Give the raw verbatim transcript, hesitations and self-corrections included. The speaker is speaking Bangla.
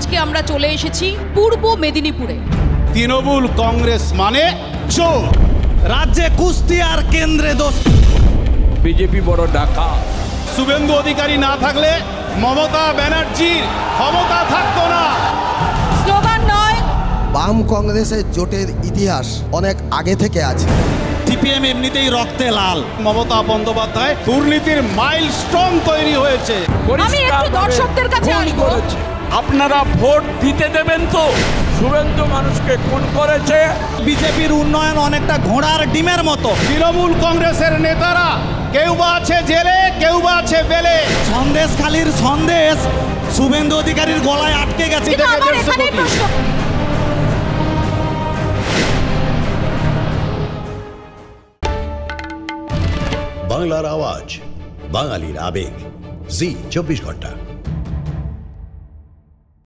আজকে আমরা চলে এসেছি পূর্ব মেদিনীপুরে। তৃণমূল কংগ্রেস মানে চোর। রাজ্যে কুস্তি আর কেন্দ্রে দোষ। বিজেপি বড় ডাকা। শুভেন্দু অধিকারী না থাকলে মমতা ব্যানার্জির ক্ষমতা থাকতো না। স্লোগান নয়, বাম কংগ্রেসের জোটের ইতিহাস অনেক আগে থেকে আছে। সিপিএম এমনিতেই রক্তে লাল। মমতা বন্দ্যোপাধ্যায় দুর্নীতির মাইলস্টোন তৈরি হয়েছে। আমি একটু দর্শকদের কাছে আসবো। আপনারা ভোট দিতে দেবেন তো? শুভেন্দু মানুষকে খুন করেছে। বিজেপির উন্নয়ন অনেকটা ঘোড়ার ডিমের মতো। তৃণমূল কংগ্রেসের নেতারা কেউ বা আছে জেলে, কেউ বা আছে বেলে। সন্দেশখালীর সন্দেশ শুভেন্দু অধিকারীর গলায় আটকে গেছে। কিন্তু আমার এখানেই প্রশ্ন, বাংলার আওয়াজ, বাঙালির আবেগ, জি চব্বিশ ঘন্টা।